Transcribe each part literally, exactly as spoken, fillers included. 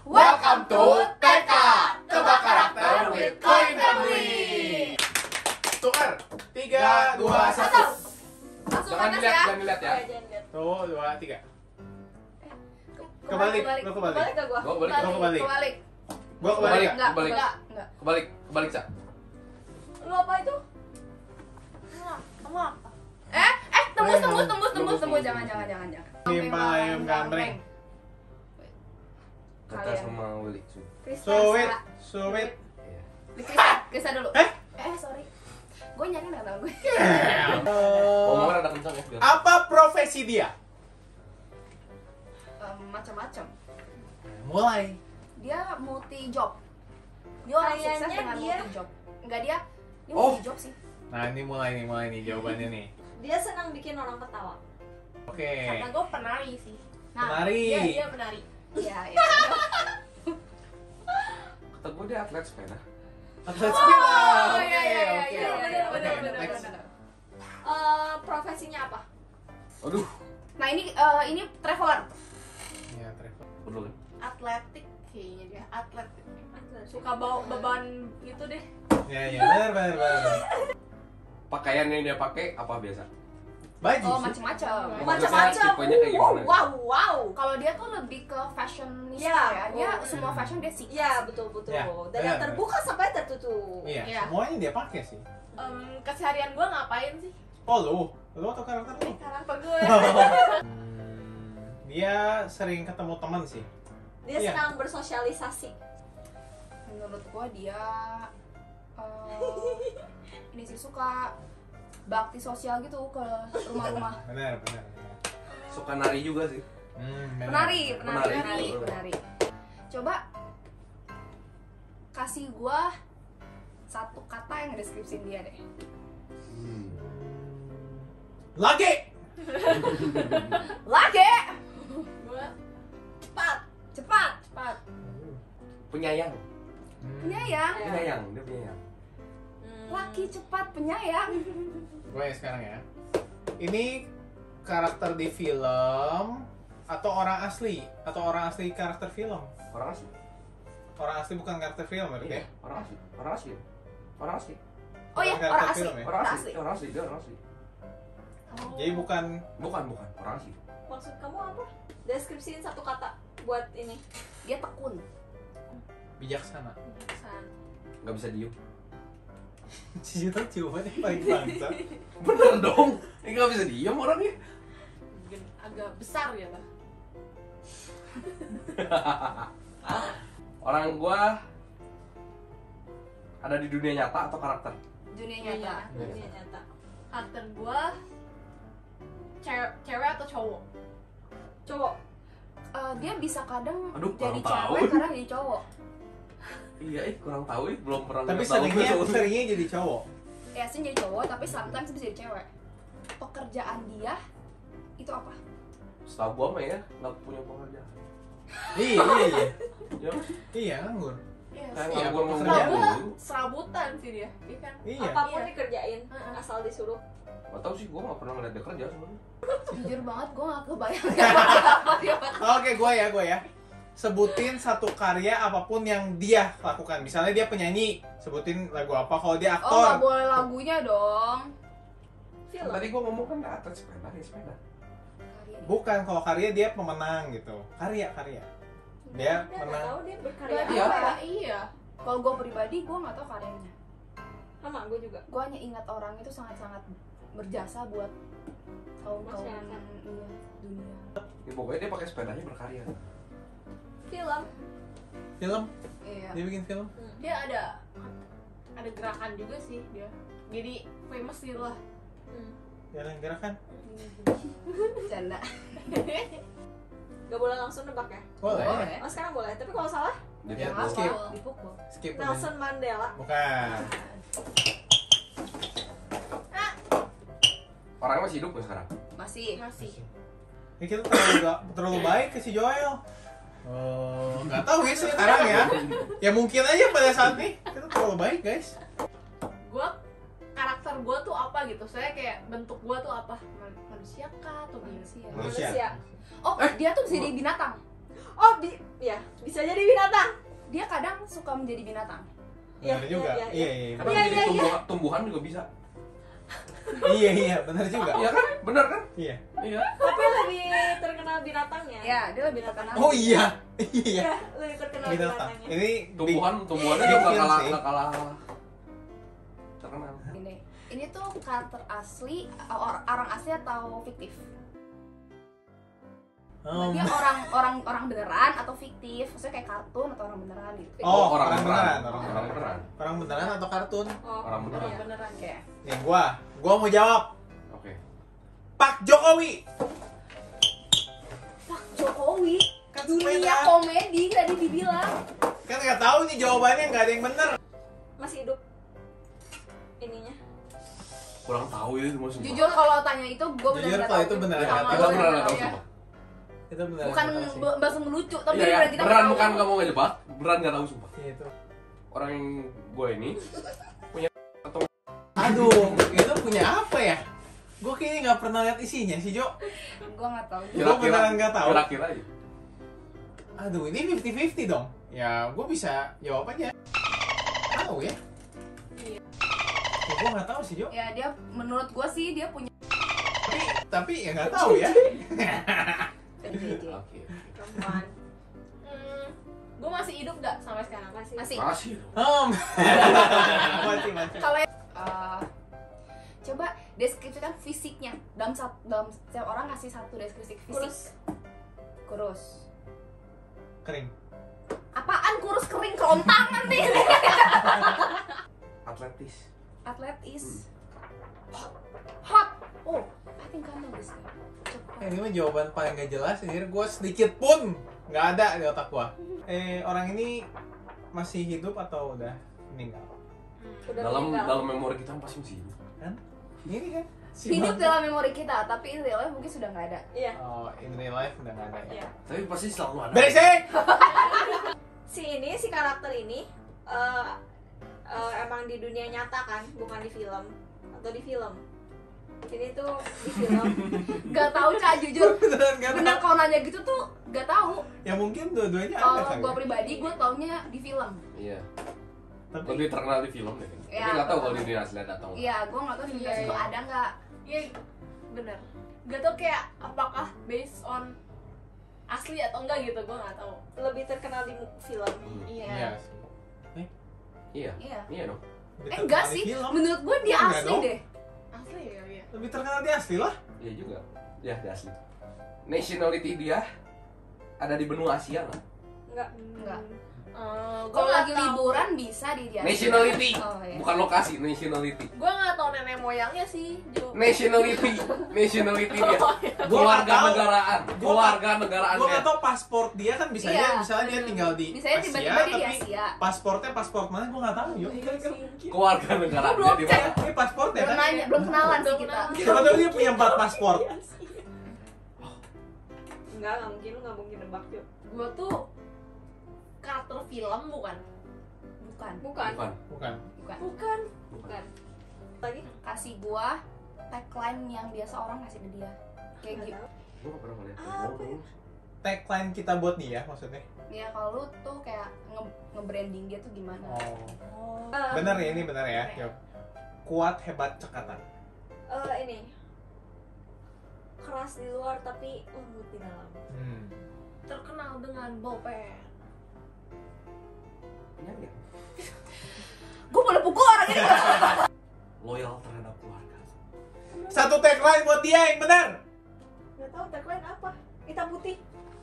Welcome to T K, Tebak Karakter with Coin Family. Tukar, tiga, dua, satu. Langsung Jangan panas dilihat, ya. jangan dilihat ya. Oh, jangan lihat. Tuh, dua, tiga. Ke- Kebalik, lu kebalik. Kebalik ke gua. Gua kebalik, gua kebalik. Kebalik. Gua kebalik. Kebalik. Enggak, Kebalik. enggak, enggak. Kebalik, kebalik, Sa. Lu apa itu? Kamu apa? Eh, eh, tembus, tembus, tembus, tembus, tembus. Jangan, jangan, jangan, jangan. Lima ayam gambreng. Kata Kalian. sama Willy. Su. Krista, Suwit, Sa. suwit. Iya. Di Krista, Krista dulu. Eh? Eh, sorry. Gue nyari nggak tahu gue. Omongan ada kencang ya. biar. Apa profesi dia? Em, Macam-macam. Mulai. Dia multi job. Dia orang sukses Kayaknya dengan dia- multi job. Enggak dia, dia Oh. multi job sih. Nah, ini mulai nih, mulai nih jawabannya nih. Dia senang bikin orang ketawa. Oke. Kata gue penari sih. Nah, Penari. Dia dia penari. iya, iya. Kata gue dia atlet sepeda. Atlet sepeda. Oh, Oke, iya, iya, iya, oke, iya, oke. benar, Oke, benar, benar, next. benar. Eh, profesinya apa? Aduh, Nah, ini eh, ini traveler. Iya, travel. betul kan? Atletik kayaknya dia. Atlet. Suka bawa beban gitu deh. Iya, iya, benar, benar, benar. Pakaian yang dia pakai apa biasa? Baju Oh, sih. macam-macam. Macam-macam. Tipenya kayak gimana? Wow, wow. Kalau dia tuh lebih ke fashionista Iya. ya. Dia Oh. semua fashion dia sih. Iya, betul betul. Ya, Dari yang benar, terbuka sampai tertutup. Iya, Iya. semuanya dia pakai sih. Em, keseharian gue ngapain sih? Oh, lu? Lu atau karakter lu? Eh, karakter gue. Hmm, dia sering ketemu teman sih. Dia Iya. senang bersosialisasi. Menurut gua dia eh, ini sih suka bakti sosial gitu ke rumah-rumah. Benar, benar, benar. Suka nari juga sih. Hmm, benar. Penari, penari, Penari. penari, penari. Coba kasih gua satu kata yang deskripsiin dia deh. Hmm. Lagi. Lagi, Gue Cepat. cepat, cepat. Penyayang. Hmm. penyayang. Iya. Penyayang, dia penyayang. Hmm. Laki cepat penyayang. Gue ya sekarang ya. Ini karakter di film atau orang asli atau orang asli karakter film? Orang asli. Orang asli bukan karakter film berarti Iya, ya? orang asli. Orang asli. Orang asli. Oh ya, Karakter orang asli. film ya? Orang Orang asli. asli. Dia orang asli, dia orang asli. Jadi bukan Bukan, bukan. Orang asli. Maksud kamu apa? Deskripsiin satu kata buat ini. Dia tekun. bijaksana. San. Nggak bisa diem. Cici tuh jawabannya paling bangsa. Bener dong. Ini nggak bisa diem orangnya. Mungkin agak besar ya lah. Orang gua ada di dunia nyata atau karakter? Dunia Iya. nyata. Dunia nyata. Karakter gue cewek, cewek atau cowok? Cowok. Eh, dia bisa kadang Aduh, jadi kurang tahu. cewek, kadang jadi cowok. Iya, eh kurang tahu eh belum pernah Tapi lihat tahu seringnya gue soalnya. seringnya jadi cowok. Ya sih jadi cowok, tapi sometimes bisa jadi cewek. Pekerjaan dia itu apa? Setahu gua mah ya nggak punya pekerjaan. Iya, iya, iya. Ya, Iya, nganggur. Iya. kayak Iya, nganggur pekerjaan. Kalau nganggur gue dulu. serabutan sih dia, iya kan? Iya. Apapun Iya. dikerjain, Heeh. asal disuruh. Gak tau sih, gua nggak pernah ngeliat dia kerja sebenarnya. Jujur banget, gue gak kebayang apa dia. Oke, gue ya, gue ya. Sebutin satu karya apapun yang dia lakukan. Misalnya dia penyanyi, sebutin lagu apa. Kalau dia Oh, gak aktor, boleh lagunya dong. Film. Tadi gua ngomong kan atlet sepeda, ya sepeda. bukan. Kalau karya dia pemenang gitu. Karya, karya. Dia nggak menang. tahu dia berkarya Gak Iya. apa. apa. Iya. Kalau gue pribadi, gue gak tahu karyanya. Sama gue juga. Gue hanya ingat orang itu sangat-sangat berjasa buat kaum kaum Masyarakat. iya, dunia. Ya pokoknya dia pakai sepedanya berkarya. Film. Film, Iya. dia bikin film. Hmm. Dia ada ada gerakan juga sih dia. Jadi famous gitu lah. Hmm. Jalan gerakan. Canda. Gak boleh langsung nebak ya? Boleh. Boleh. Oh sekarang boleh, tapi kalau salah Jadi Ya, aku skip. Dipukul. Skip. udah. Nelson Mandela. Bukan. orangnya masih hidup gak sekarang? Masih. Masih. Ya, kita terlalu, terlalu baik ke si Joel. Oh, nggak tahu ya sekarang ya. Ya mungkin aja pada saat ini kita terlalu baik, guys. Gue karakter gue tuh apa gitu. Saya kayak bentuk gue tuh apa? Man- Manusia kah atau gimana sih ya? Manusia. Manusia. Oh, dia tuh bisa jadi binatang. Oh, bi ya, bisa jadi binatang. Dia kadang suka menjadi binatang. Iya, Benar juga. iya, Iya, iya. iya. Emang Iya, jadi iya, tumbuhan, tumbuhan juga bisa. Iya, iya, benar juga. Iya kan? Benar kan? Iya. Iya. Tapi lebih terkenal binatangnya. Ya, dia lebih terkenal. Oh iya. Iya. Iya, lebih terkenal Binatang. binatangnya. Ini Tumbuhan, tumbuhannya Big juga Film kalah, sih. nggak kalah terkenal. Ini, ini tuh karakter asli, or- orang asli atau fiktif? Um, Dia orang orang orang beneran atau fiktif? Maksudnya kayak kartun atau orang beneran gitu? Oh, orang, orang beneran. beneran, orang Orang beneran. beneran. orang beneran atau kartun? Oh, Orang beneran. iya. Beneran kayak. Nih gua, gua mau jawab. Oke. Pak Jokowi. Pak Jokowi, Kan dunia sepeda. komedi tadi dibilang. Kan nggak tahu nih jawabannya, nggak ada yang bener. Masih hidup ininya. Kurang tahu itu semua sumpah. Jujur kalau tanya itu gue beneran Jujur nggak kalau tahu. itu beneran Sama nggak lu tahu. Kita beneran beneran nggak tahu ya. sumpah. Itu beneran. Bukan nggak tahu sih. b- bahasa ngelucu, tapi Iya ya, beneran kita beneran nggak bukan tahu. kamu ngejebak, beneran nggak tahu sumpah. Iya, itu. Orang yang gue ini Aduh, itu punya apa ya? Gue kayaknya nggak pernah lihat isinya sih, Jo. Gue nggak tahu. Gua beneran nggak tahu. Kira-kira aja. Aduh, ini fifty fifty dong. Ya, gue bisa jawab aja. Tahu ya? Iya. Ya, gue nggak tahu sih, Jo. Ya dia menurut gue sih dia punya. Tapi, tapi ya nggak tahu ya. Oke. Perempuan. Hmm, gue masih hidup gak sampai sekarang? Masih. Masih. Masih. Hmm. Masih, masih. Kalau eh, coba deskripsikan fisiknya dalam satu dalam setiap orang ngasih satu deskripsi fisik. Kurus. Kurus. Kering. Apaan kurus kering kerontang nanti? Atletis. Atletis. Hot. Hot. Oh, I think I know this guy. Eh, ini mah jawaban paling gak jelas. Ini gue sedikit pun nggak ada di otak gue. Eh, orang ini masih hidup atau udah meninggal? Udah Dalam meninggal. dalam memori kita pasti masih hidup. Kan? Ini kan? Si Hidup Bang- dalam memori kita, tapi in real life mungkin sudah nggak ada. Iya. Oh, in real life udah nggak ada ya. Iya. Tapi pasti selalu ada. Berisik! Si ini, si karakter ini eh, eh, emang di dunia nyata kan, bukan di film atau di film. Ini tuh di film. Gak tahu Kak, jujur. Beneran nggak Bener tahu. kalau nanya gitu tuh gak tahu. Ya mungkin dua-duanya ada Kalau kali. gue pribadi, gue taunya di film. Iya. Tapi Lebih terkenal di film deh. Tapi Iya. nggak tahu kalau di dunia asli ada atau nggak. Iya, gue nggak tahu di Iya, itu iya. ada nggak. Iya, bener. Gak tau kayak apakah based on asli atau enggak gitu, gue gak tahu. Lebih terkenal di mu- film. Hmm. iya Iya. sih. Iya. Iya. Iya dong. Lebih Eh enggak terkenal di sih, film. menurut gue dia Enggak asli dong. deh. Asli ya, iya. Lebih terkenal di asli lah. Iya juga. Ya, di asli. Nationality dia ada di benua Asia nggak? Enggak. Enggak. Uh, gue Kalau gak lagi tahu. liburan bisa di dia. Nationality. Oh, iya. Bukan lokasi, nationality. Gue gak tau nenek moyangnya sih, Jo. Nationality. Nationality dia. Oh, iya. Gua Keluarga nggak tahu. negaraan. Gua Keluarga Gue negaraannya. nggak tahu paspor dia kan bisa Iya, aja misalnya dia bener. tinggal di Bisanya Asia, tiba-tiba dia di tapi Asia. paspornya paspor mana gue nggak tahu. Yuk. Keluarga negaraannya belum di cek. mana? Ini paspornya Belum kan? nanya, belum kenalan sih kita. Siapa tahu dia punya empat paspor. Enggak, enggak mungkin, lu enggak mungkin nebak, yuk. Gue tuh karakter film bukan? Bukan, Bukan. Bukan. Bukan. bukan. Bukan. Bukan. Lagi? Kasih gua tagline yang biasa orang kasih ke dia. Kayak Nggak gitu. tahu. Gue nggak pernah ngeliat. Apa ya? Tagline kita buat dia maksudnya. Ya kalau lu tuh kayak nge- nge-branding dia tuh gimana? Oh. Oh. Eh, Bener ya ini bener ya. Yuk. Kuat hebat cekatan. eh, ini. Keras di luar tapi lembut di dalam. Hmm. Terkenal dengan bolpen. Penyanyi. Gua boleh pukul orang ini. Loyal terhadap keluarga. Satu tagline buat dia yang benar. Enggak tahu tagline apa? Hitam putih.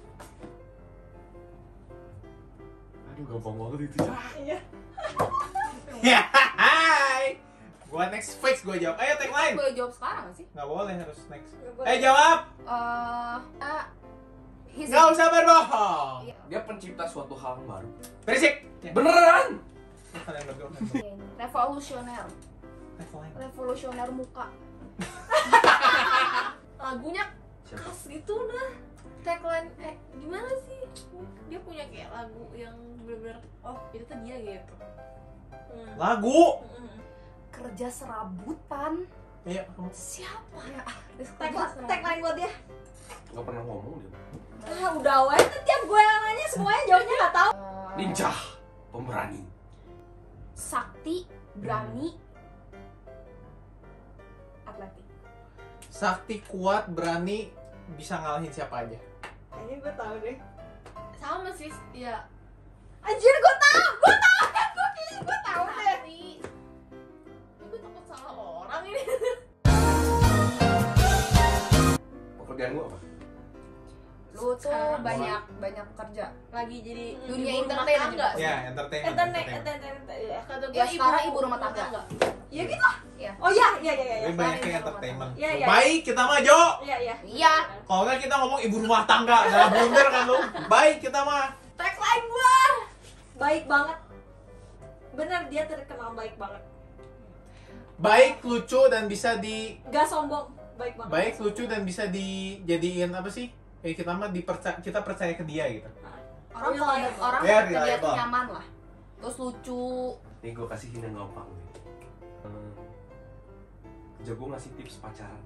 Aduh, gampang banget itu ya. Iya. Ya, hai. Gua next fix gua jawab. Ayo tagline. Boleh jawab sekarang gak sih? Nggak boleh harus next. Nggak boleh. Eh jawab. Eh, ah, he's Nggak usah berbohong. Iya. Dia pencipta suatu hal yang baru. Berisik. Ya. Beneran? Kalian berdua kan. revolusioner, Tagline. revolusioner muka. Lagunya Siapa? khas gitu dah. Tagline, eh gimana sih? Dia punya kayak lagu yang bener-bener, oh itu tuh dia gitu. Hmm. Lagu. Mm-mm. Kerja serabutan. Iya, kamu. Siapa ya? Tag tagline buat dia. Nggak pernah ngomong dia. Ah, udah wes tiap gue yang nanya semuanya jawabnya nggak tahu. Lincah, pemberani. Sakti, berani, atletik. Sakti, kuat, berani, bisa ngalahin siapa aja. Kayaknya gue tahu deh. Sama sih, ya. Anjir gue tahu, gue tahu kan gue kayaknya gue tahu deh. Sakti. Ini gue takut salah orang ini. Pekerjaan gua apa? Lu tuh Sekarang banyak banyak kerja. Lagi jadi Dunia Ibu rumah entertain tangga. aja. Ya, entertainment. entertain entertainment. entertain ya. Kata gue Ya, sekarang ibu rumah tangga. Ya gitu. Iya. Oh iya iya iya iya. Tapi banyak yang entertainment. Iya, iya. Baik, kita mah Jo. Iya iya. Iya. Kalau nggak kita ngomong ibu rumah tangga, nggak blunder kan lu. Baik, kita mah. Tagline gua. Baik banget. Bener dia terkenal baik banget. Baik, lucu dan bisa di Gak sombong. Baik banget. baik, lucu dan bisa dijadiin apa sih? Kayak kita mah dipercaya, kita percaya ke dia gitu. Orang kalau ada orang Ya, kerja dia tuh reliable. nyaman lah. Terus lucu. Nih gua kasihin yang gampang nih. Hmm. Jago ngasih tips pacaran.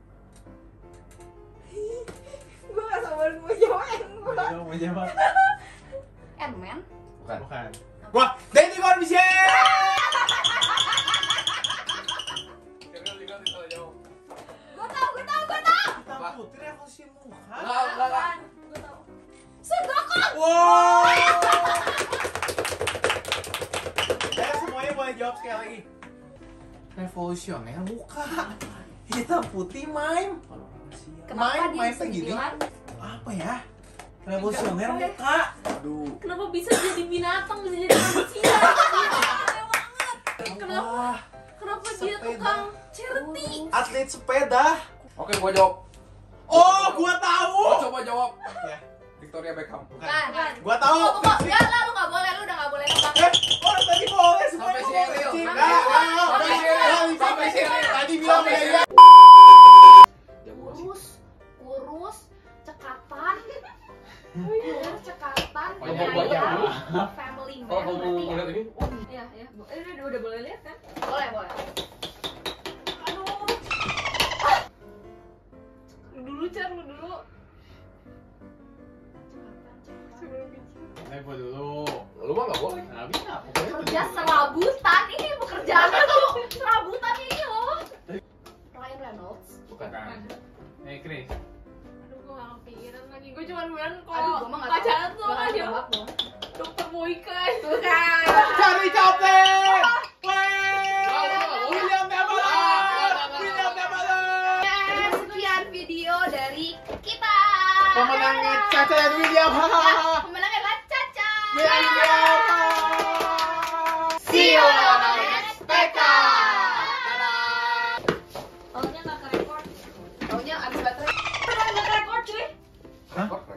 Gua gak sabar mau jawabin gua. Mau mau jawab? Ant-Man. Bukan. Bukan. Wah, Deddy Corbuzier. Gua tahu, gua tahu, gua tahu. Hitam putih revolusi muka. Enggak, enggak, enggak. Gua tahu. Sugoko. Wow. Saya semuanya boleh jawab sekali lagi. Revolusioner muka. Hitam putih mime. Kenapa Main- dia main bisa begini? dibilang? Apa ya? Revolusioner muka. Aduh. Kenapa bisa jadi binatang, bisa jadi manusia? Kenapa? Wah, Kenapa dia Sepeda. tukang charity? atlet sepeda. Oke, gua jawab. Oh, gua tahu. Gua coba jawab. Ya, Victoria Beckham. bukan. Bukan. Gua tahu. Tunggu, tunggu. Ya lah, lu gak boleh, lu udah gak boleh nebak. Eh, oh tadi boleh semua Sampai boleh. Sheryl. Cing. Sampai Ah, ah, Sheryl. sampai Sampai Sheryl. Sheryl. Sampai Sheryl. Tadi bilang Sampai beda. Jago ngasih. Kurus, kurus, cekatan, kurus, cekatan, Oh, iya, iya, kaya, iya. family man. Kalau kamu berarti ya? ngeliat ini, Iya, iya. Bo- Eh, udah, udah boleh lihat kan? Boleh, boleh. Aduh. Lu dulu, Car, lu dulu. Cekatan, cekatan. Eh, gua dulu. lu mah nggak boleh. Nah, bisa. Pokoknya Kerja serabutan, ini pekerjaannya tuh serabutan ini loh. Ryan Reynolds. Bukan. Eh, Chris. Aduh, gue gak kepikiran lagi. Gue cuma bilang Aduh, kalau gua mah gak pacaran tahu. tuh Gua apa nggak aja. nebak loh. Dokter Boyka itu. Bukan. Cari copet. William William Neverland. William Neverland. Dan sekian video dari kita. Pemenangnya Caca dan William. Hahaha. Pemenangnya adalah Caca. William. See you on the next P K. Taunya nggak ke record. Taunya abis baterai. Nggak ke record cuy. Hah?